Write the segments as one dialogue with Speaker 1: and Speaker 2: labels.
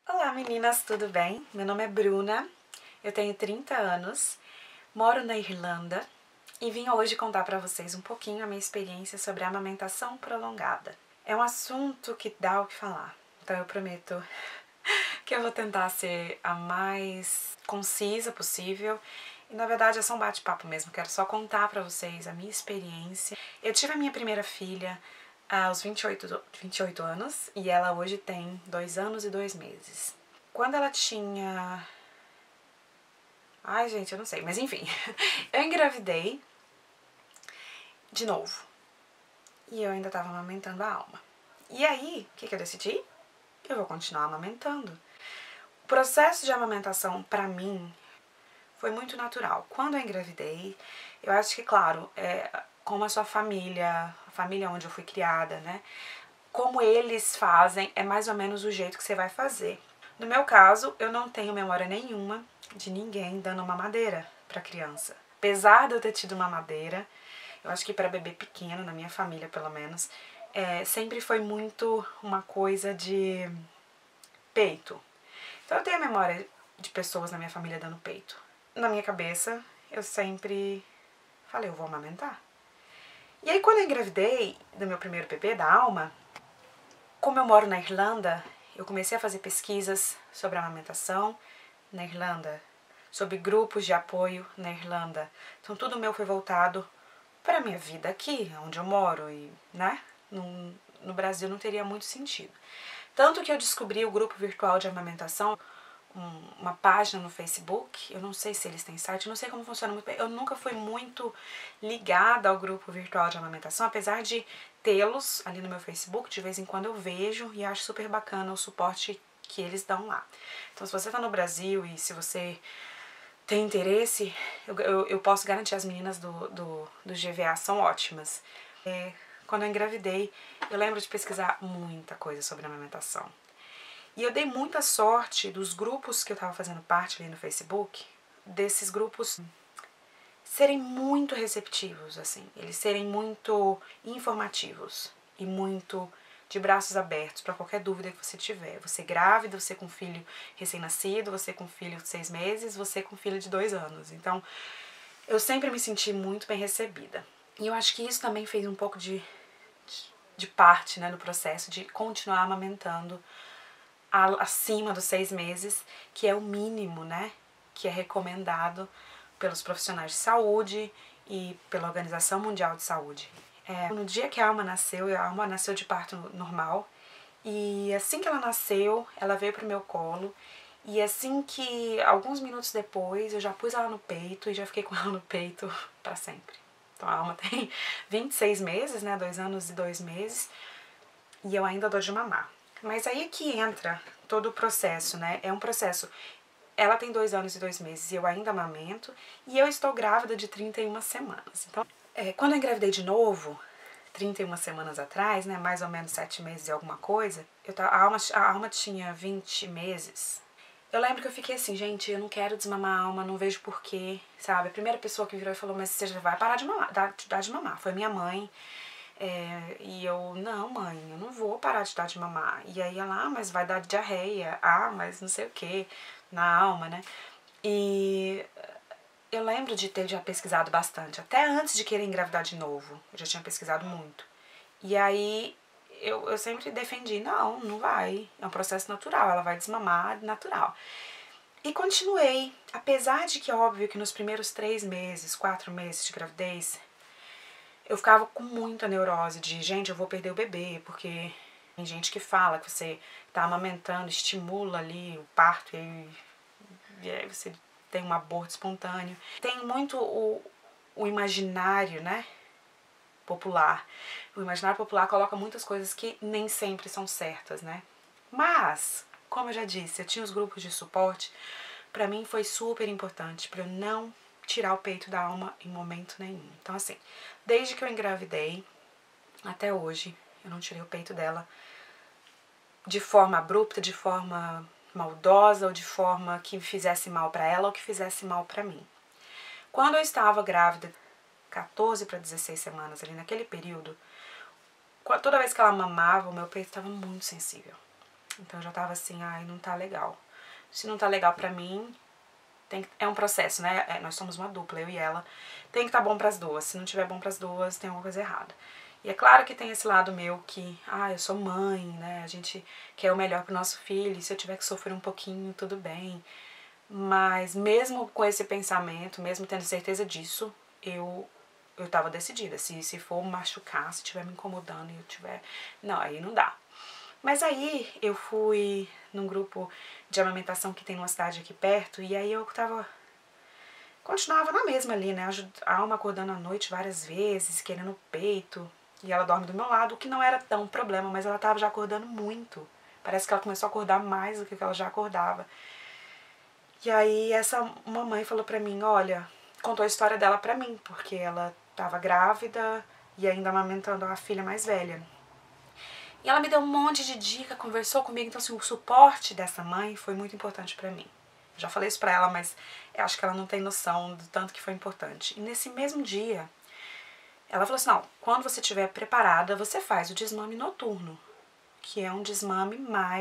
Speaker 1: Olá meninas, tudo bem? Meu nome é Bruna, eu tenho 30 anos, moro na Irlanda e vim hoje contar para vocês um pouquinho a minha experiência sobre a amamentação prolongada. É um assunto que dá o que falar, então eu prometo que eu vou tentar ser a mais concisa possível. E na verdade é só um bate-papo mesmo, quero só contar pra vocês a minha experiência. Eu tive a minha primeira filha aos 28 anos e ela hoje tem 2 anos e 2 meses. Quando ela tinha... Ai gente, eu não sei, mas enfim. Eu engravidei de novo e eu ainda tava amamentando a Alma. E aí, o que eu decidi? Eu vou continuar amamentando. O processo de amamentação pra mim foi muito natural. Quando eu engravidei, eu acho que, claro, como a sua família, a família onde eu fui criada, né? Como eles fazem, é mais ou menos o jeito que você vai fazer. No meu caso, eu não tenho memória nenhuma de ninguém dando mamadeira pra criança. Apesar de eu ter tido mamadeira, eu acho que para bebê pequeno, na minha família pelo menos, sempre foi muito uma coisa de peito. Então eu tenho a memória de pessoas na minha família dando peito. Na minha cabeça, eu sempre falei, eu vou amamentar. E aí quando eu engravidei do meu primeiro bebê, da Alma, como eu moro na Irlanda, eu comecei a fazer pesquisas sobre a amamentação na Irlanda, sobre grupos de apoio na Irlanda. Então tudo meu foi voltado para a minha vida aqui, onde eu moro, e, né? No Brasil não teria muito sentido. Tanto que eu descobri o grupo virtual de amamentação, uma página no Facebook, eu não sei se eles têm site, eu não sei como funciona muito bem, eu nunca fui muito ligada ao grupo virtual de amamentação, apesar de tê-los ali no meu Facebook, de vez em quando eu vejo e acho super bacana o suporte que eles dão lá. Então se você tá no Brasil e se você tem interesse, eu posso garantir as meninas do GVA são ótimas. Quando eu engravidei, eu lembro de pesquisar muita coisa sobre amamentação. E eu dei muita sorte dos grupos que eu tava fazendo parte ali no Facebook, desses grupos serem muito receptivos, assim, eles serem muito informativos e muito de braços abertos para qualquer dúvida que você tiver. Você grávida, você com filho recém-nascido, você com filho de 6 meses, você com filho de 2 anos. Então, eu sempre me senti muito bem recebida. E eu acho que isso também fez um pouco de parte, né, no processo de continuar amamentando acima dos 6 meses, que é o mínimo, né, que é recomendado pelos profissionais de saúde e pela Organização Mundial de Saúde. No dia que a Alma nasceu de parto normal, e assim que ela nasceu, ela veio pro meu colo, e assim que, alguns minutos depois, eu já pus ela no peito e já fiquei com ela no peito pra sempre. Então a Alma tem 26 meses, né, 2 anos e 2 meses, e eu ainda dou de mamar. Mas aí é que entra todo o processo, né? É um processo. Ela tem 2 anos e 2 meses e eu ainda amamento. E eu estou grávida de 31 semanas. Então, quando eu engravidei de novo, 31 semanas atrás, né? Mais ou menos 7 meses e alguma coisa. A Alma tinha 20 meses. Eu lembro que eu fiquei assim, gente, eu não quero desmamar a Alma, não vejo porquê, sabe? A primeira pessoa que virou e falou, mas você já vai parar de mamar, dar de mamar. Foi minha mãe. E eu, não mãe, eu não vou parar de dar de mamar. E aí ela, mas vai dar diarreia, mas não sei o que, na Alma, né? E eu lembro de ter já pesquisado bastante, até antes de querer engravidar de novo, eu já tinha pesquisado muito. E aí eu sempre defendi, não vai, é um processo natural, ela vai desmamar natural. E continuei, apesar de que é óbvio que nos primeiros 3 meses, 4 meses de gravidez, eu ficava com muita neurose de, gente, eu vou perder o bebê, porque tem gente que fala que você tá amamentando, estimula ali o parto e aí você tem um aborto espontâneo. Tem muito o imaginário, né, popular. O imaginário popular coloca muitas coisas que nem sempre são certas, né? Mas, como eu já disse, eu tinha os grupos de suporte, pra mim foi super importante pra eu não tirar o peito da Alma em momento nenhum. Então assim, desde que eu engravidei até hoje, eu não tirei o peito dela de forma abrupta, de forma maldosa ou de forma que fizesse mal pra ela ou que fizesse mal pra mim. Quando eu estava grávida, 14 para 16 semanas, ali naquele período, toda vez que ela mamava, o meu peito estava muito sensível. Então eu já tava assim, ai, não tá legal. Se não tá legal pra mim, é um processo, né? Nós somos uma dupla, eu e ela. Tem que estar bom pras duas. Se não tiver bom pras duas, tem alguma coisa errada. E é claro que tem esse lado meu que, eu sou mãe, né? A gente quer o melhor pro nosso filho. E se eu tiver que sofrer um pouquinho, tudo bem. Mas mesmo com esse pensamento, mesmo tendo certeza disso, eu tava decidida. Se for machucar, se estiver me incomodando e eu tiver... Não, aí não dá. Mas aí eu fui num grupo de amamentação que tem numa cidade aqui perto, e aí eu continuava na mesma ali, né? A Alma acordando à noite várias vezes, querendo o peito, e ela dorme do meu lado, o que não era tão problema, mas ela tava já acordando muito. Parece que ela começou a acordar mais do que ela já acordava. E aí essa mamãe falou pra mim, olha, contou a história dela pra mim, porque ela tava grávida e ainda amamentando a filha mais velha. E ela me deu um monte de dica, conversou comigo, então assim, o suporte dessa mãe foi muito importante pra mim. Já falei isso pra ela, mas eu acho que ela não tem noção do tanto que foi importante. E nesse mesmo dia, ela falou assim, não, quando você estiver preparada, você faz o desmame noturno, que é um desmame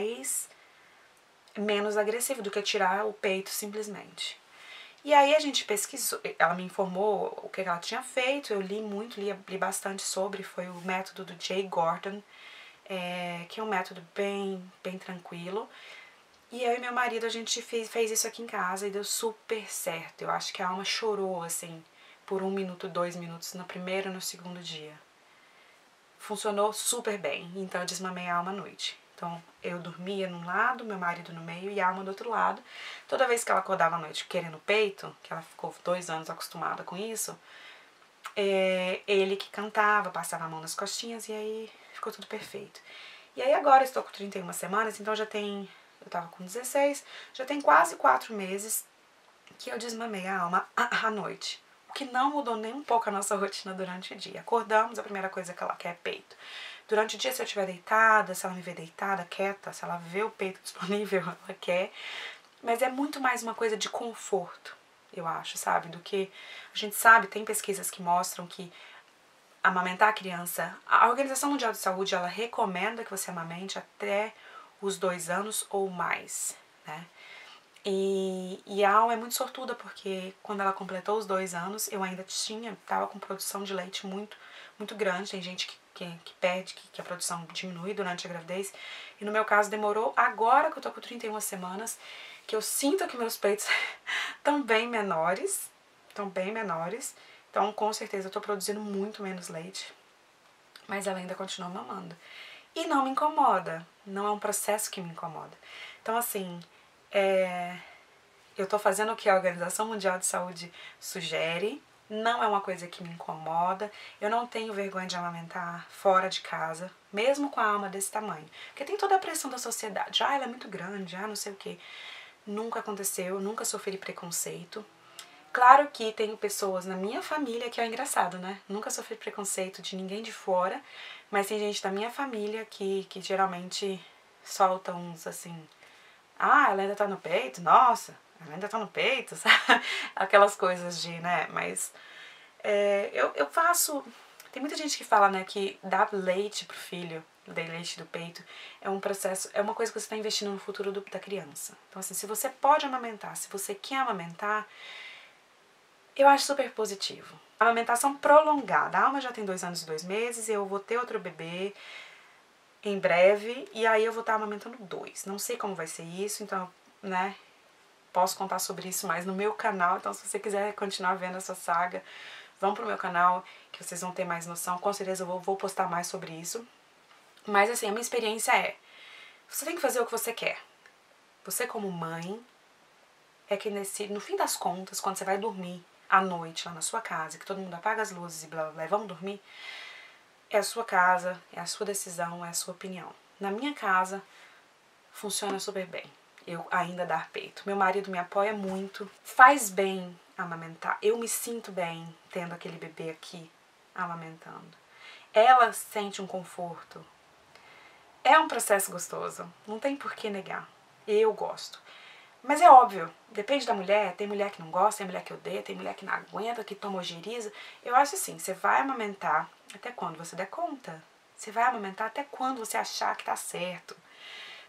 Speaker 1: menos agressivo do que tirar o peito simplesmente. E aí a gente pesquisou, ela me informou o que ela tinha feito, eu li muito, li bastante sobre, foi o método do Jay Gordon, que é um método bem tranquilo. E eu e meu marido, a gente fez isso aqui em casa e deu super certo. Eu acho que a Alma chorou, assim, por 1 minuto, 2 minutos, no primeiro e no segundo dia. Funcionou super bem, então eu desmamei a Alma à noite. Então eu dormia num lado, meu marido no meio e a Alma do outro lado. Toda vez que ela acordava à noite querendo peito, que ela ficou 2 anos acostumada com isso, ele que cantava, passava a mão nas costinhas e aí ficou tudo perfeito. E aí agora eu estou com 31 semanas, então eu tava com 16, já tem quase 4 meses que eu desmamei a Alma à noite. O que não mudou nem um pouco a nossa rotina durante o dia. Acordamos, a primeira coisa que ela quer é peito. Durante o dia, se eu estiver deitada, se ela me ver deitada, quieta, se ela vê o peito disponível, ela quer. Mas é muito mais uma coisa de conforto, eu acho, sabe? Do que a gente sabe, tem pesquisas que mostram que amamentar a criança, a Organização Mundial de Saúde, ela recomenda que você amamente até os 2 anos ou mais, né? E a Alma é muito sortuda porque quando ela completou os 2 anos, eu ainda tava com produção de leite muito grande. Tem gente que pede, que a produção diminui durante a gravidez. E no meu caso demorou, agora que eu tô com 31 semanas, que eu sinto que meus peitos estão bem menores. Então, com certeza, eu tô produzindo muito menos leite. Mas ela ainda continua mamando. E não me incomoda. Não é um processo que me incomoda. Então, assim, eu tô fazendo o que a Organização Mundial de Saúde sugere. Não é uma coisa que me incomoda. Eu não tenho vergonha de amamentar fora de casa, mesmo com a Alma desse tamanho. Porque tem toda a pressão da sociedade. Ela é muito grande, não sei o quê. Nunca aconteceu, nunca sofri preconceito. Claro que tenho pessoas na minha família, que é engraçado, né? Nunca sofri preconceito de ninguém de fora, mas tem gente da minha família que geralmente solta uns assim, ela ainda tá no peito? Nossa, ela ainda tá no peito, sabe? Aquelas coisas de, né? Mas eu faço... Tem muita gente que fala, né, que dar leite pro filho, dar leite do peito, é um processo, é uma coisa que você tá investindo no futuro da criança. Então, assim, se você pode amamentar, se você quer amamentar, eu acho super positivo. Amamentação prolongada. A Alma já tem 2 anos e 2 meses, eu vou ter outro bebê em breve, e aí eu vou estar amamentando 2. Não sei como vai ser isso, então, né, posso contar sobre isso mais no meu canal. Então, se você quiser continuar vendo essa saga, vão pro meu canal, que vocês vão ter mais noção. Com certeza eu vou postar mais sobre isso. Mas, assim, a minha experiência você tem que fazer o que você quer. Você, como mãe, é que no fim das contas, quando você vai dormir à noite lá na sua casa, que todo mundo apaga as luzes e blá blá blá, vamos dormir, é a sua casa, é a sua decisão, é a sua opinião. Na minha casa, funciona super bem. Eu ainda dar peito. Meu marido me apoia muito. Faz bem amamentar. Eu me sinto bem tendo aquele bebê aqui amamentando. Ela sente um conforto. É um processo gostoso. Não tem por que negar. Eu gosto. Mas é óbvio, depende da mulher. Tem mulher que não gosta, tem mulher que odeia, tem mulher que não aguenta, que toma ojeriza. Eu acho assim, você vai amamentar até quando você der conta. Você vai amamentar até quando você achar que tá certo.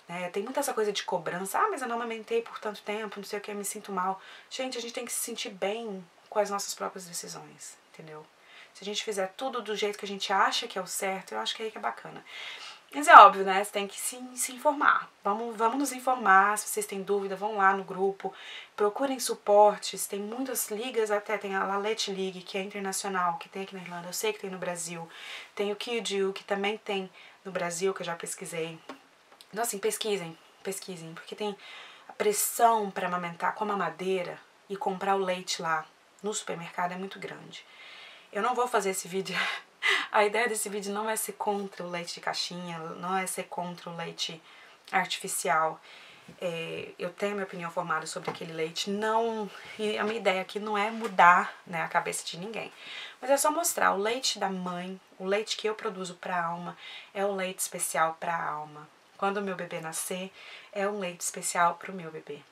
Speaker 1: né? Tem muita essa coisa de cobrança. Ah, mas eu não amamentei por tanto tempo, não sei o que, eu me sinto mal. Gente, a gente tem que se sentir bem com as nossas próprias decisões, entendeu? Se a gente fizer tudo do jeito que a gente acha que é o certo, eu acho que é aí que é bacana. Mas é óbvio, né? Você tem que se informar. Vamos nos informar. Se vocês têm dúvida, vão lá no grupo. Procurem suportes. Tem muitas ligas até. Tem a Lalete League, que é internacional, que tem aqui na Irlanda. Eu sei que tem no Brasil. Tem o Kill, que também tem no Brasil, que eu já pesquisei. Então, assim, pesquisem. Porque tem a pressão para amamentar com a mamadeira e comprar o leite lá no supermercado é muito grande. Eu não vou fazer esse vídeo... A ideia desse vídeo não é ser contra o leite de caixinha, não é ser contra o leite artificial. Eu tenho minha opinião formada sobre aquele leite, e a minha ideia aqui não é mudar, né, a cabeça de ninguém. Mas é só mostrar, o leite da mãe, o leite que eu produzo para a Alma, é um leite especial para a Alma. Quando o meu bebê nascer, é um leite especial para o meu bebê.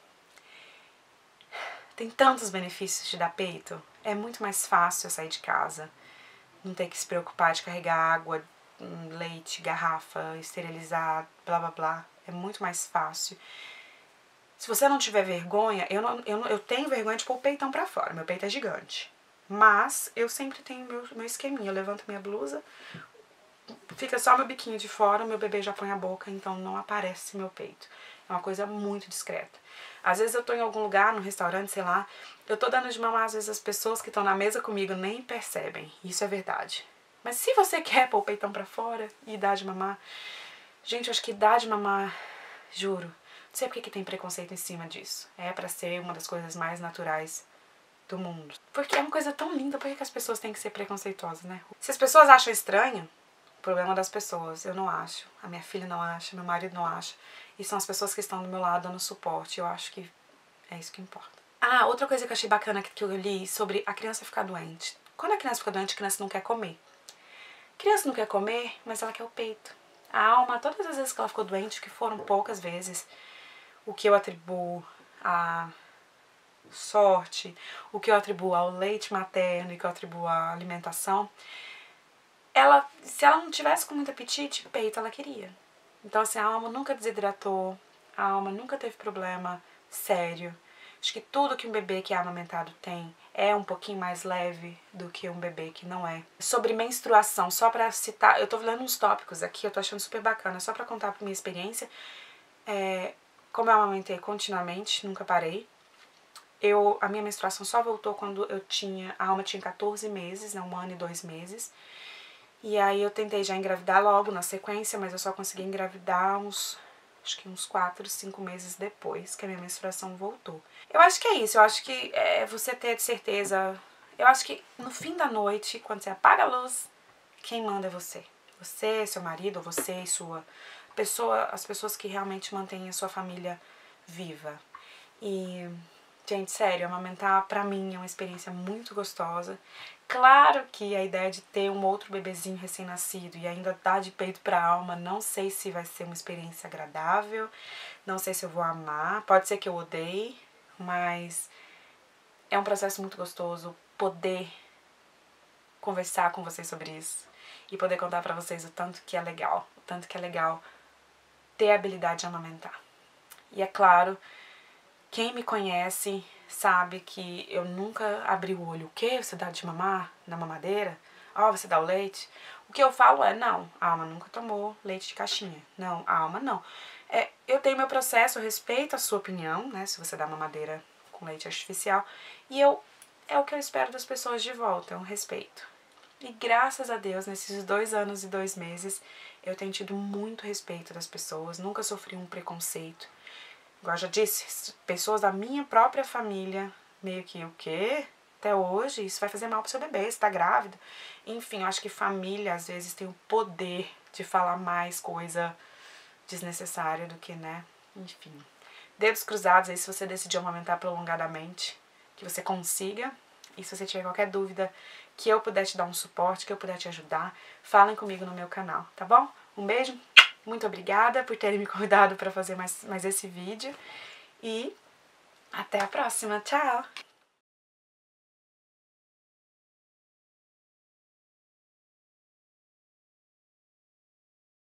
Speaker 1: Tem tantos benefícios de dar peito, é muito mais fácil eu sair de casa. Não ter que se preocupar de carregar água, leite, garrafa, esterilizar, blá blá blá. É muito mais fácil. Se você não tiver vergonha, eu tenho vergonha de pôr o peitão pra fora. Meu peito é gigante. Mas eu sempre tenho meu esqueminha. Eu levanto minha blusa, fica só meu biquinho de fora, meu bebê já põe a boca, então não aparece meu peito. É uma coisa muito discreta. Às vezes eu tô em algum lugar, num restaurante, sei lá, eu tô dando de mamar, às vezes as pessoas que estão na mesa comigo nem percebem. Isso é verdade. Mas se você quer pôr o peitão pra fora e dar de mamar... Gente, eu acho que dar de mamar, juro, não sei porque que tem preconceito em cima disso. É pra ser uma das coisas mais naturais do mundo. Porque é uma coisa tão linda, por que as pessoas têm que ser preconceituosas, né? Se as pessoas acham estranho, problema das pessoas, eu não acho, a minha filha não acha, meu marido não acha, e são as pessoas que estão do meu lado dando suporte, eu acho que é isso que importa. Ah, outra coisa que eu achei bacana que eu li sobre a criança ficar doente. Quando a criança fica doente, a criança não quer comer. A criança não quer comer, mas ela quer o peito. A Alma, todas as vezes que ela ficou doente, que foram poucas vezes, o que eu atribuo a sorte, o que eu atribuo ao leite materno e o que eu atribuo à alimentação, se ela não tivesse com muito apetite, peito ela queria. Então, assim, a Alma nunca desidratou, a Alma nunca teve problema sério. Acho que tudo que um bebê que é amamentado tem é um pouquinho mais leve do que um bebê que não é. Sobre menstruação, só pra citar, eu tô lendo uns tópicos aqui, eu tô achando super bacana, só pra contar pra minha experiência. Como eu amamentei continuamente, nunca parei. A minha menstruação só voltou quando a Alma tinha 14 meses, né, 1 ano e 2 meses. E aí eu tentei já engravidar logo na sequência, mas eu só consegui engravidar acho que uns 4, 5 meses depois que a minha menstruação voltou. Eu acho que é isso, eu acho que é você ter certeza. Eu acho que no fim da noite, quando você apaga a luz, quem manda é você. Você, seu marido, você e as pessoas que realmente mantêm a sua família viva. E, gente, sério, amamentar pra mim é uma experiência muito gostosa. Claro que a ideia de ter um outro bebezinho recém-nascido e ainda dar de peito pra Alma, não sei se vai ser uma experiência agradável, não sei se eu vou amar, pode ser que eu odeie, mas é um processo muito gostoso poder conversar com vocês sobre isso e poder contar pra vocês o tanto que é legal, ter a habilidade de amamentar. E é claro, quem me conhece sabe que eu nunca abri o olho. O quê? Você dá de mamar na mamadeira? Você dá o leite? O que eu falo é, não, a Alma nunca tomou leite de caixinha. Não, a Alma não. Eu tenho meu processo, eu respeito a sua opinião, né, se você dá mamadeira com leite artificial. E é o que eu espero das pessoas de volta, é um respeito. E graças a Deus, nesses 2 anos e 2 meses, eu tenho tido muito respeito das pessoas, nunca sofri um preconceito. Igual eu já disse, pessoas da minha própria família, meio que o quê? Até hoje, isso vai fazer mal pro seu bebê, você tá grávida. Enfim, eu acho que família, às vezes, tem o poder de falar mais coisa desnecessária do que, né? Enfim. Dedos cruzados aí se você decidir amamentar prolongadamente, que você consiga. E se você tiver qualquer dúvida, que eu puder te dar um suporte, que eu puder te ajudar, falem comigo no meu canal, tá bom? Um beijo! Muito obrigada por terem me convidado para fazer mais esse vídeo. E até a próxima. Tchau!